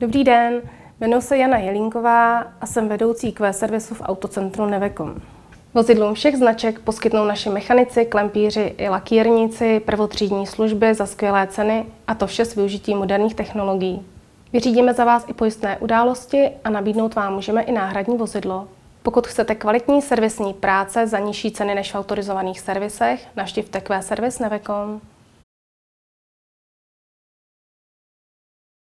Dobrý den, jmenuji se Jana Jelínková a jsem vedoucí QV servisu v Autocentru Nevecom. Vozidlům všech značek poskytnou naši mechanici, klempíři i lakírníci prvotřídní služby za skvělé ceny, a to vše s využitím moderních technologií. Vyřídíme za vás i pojistné události a nabídnout vám můžeme i náhradní vozidlo. Pokud chcete kvalitní servisní práce za nižší ceny než v autorizovaných servisech, navštivte QV servis Nevecom.